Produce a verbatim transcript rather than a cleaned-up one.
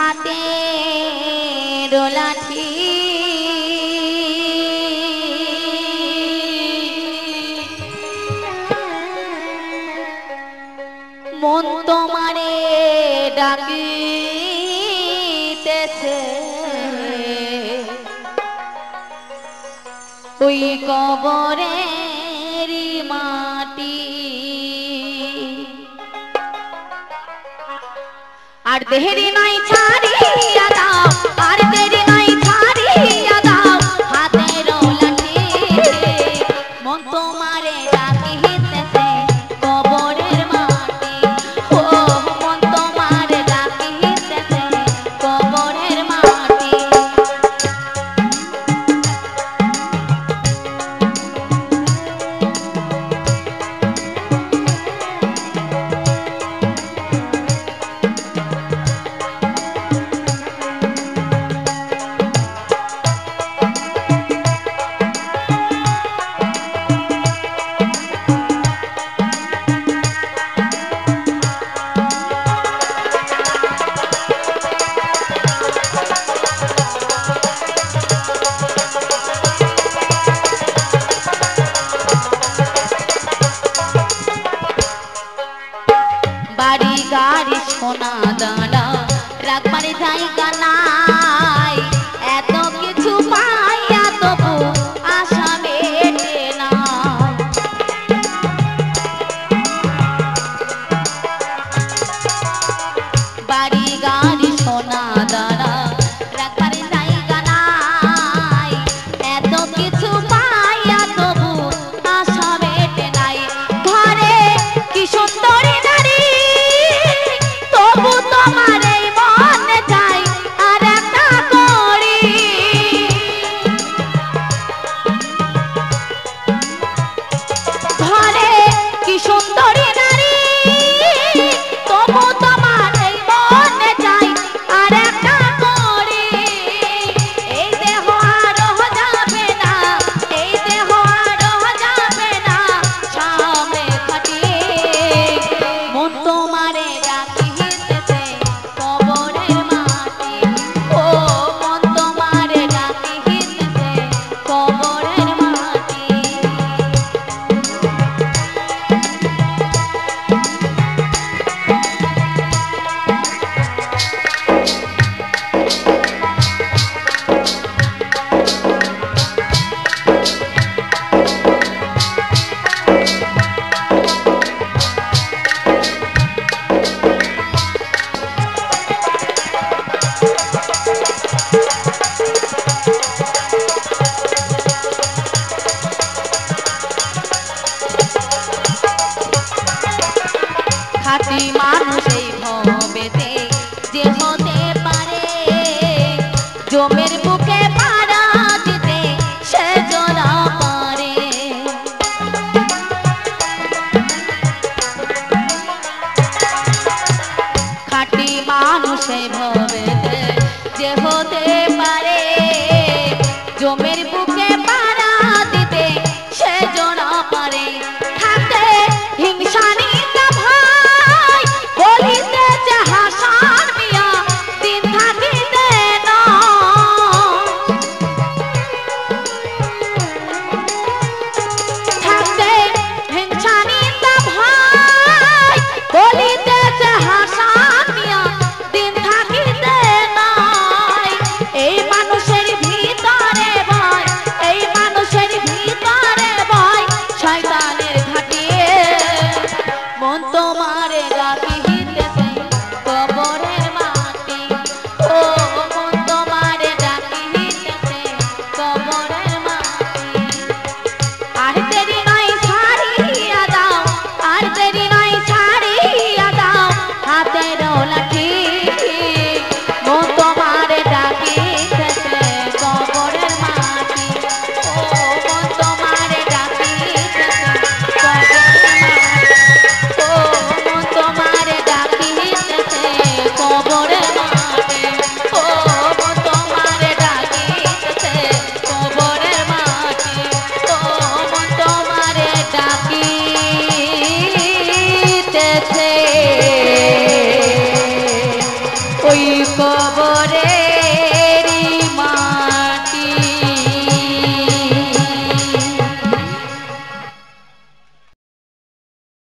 হাতে লাঠি মন তোমারে ডাকিতেছে ওই কবরের মাটি আর দেরি নাই ছাড়িয়া দাও আর দেরি নাই ছাড়িয়া দাও হাতের লাঠি মন তোমারে ডাকিতেছে কবরের মাটি ও মন তোমারে ডাকিতেছে কবরের মাটি বাড়ি গাড়ি সোনা দানা রাখবার জায়গা নাই এত কিছু পাইয়া তবু আশা মেটে না বাড়ি গাড়ি সোনা দানা রাখবার জায়গা নাই এত কিছু পাইয়া তবু আশা মেটে নাই ঘরে কি সুন্দরী খাঁটি মানুষ এই ভবেতে যে হতে পারে জমের বুকে পাড়া দিতে সে জোড়া পারে খাঁটি মানুষ এই ভবেতে যে হতে পারে জমের বুকে পাড়া দিতে সে জোড়া পারে থাকতে হিংসা তোমার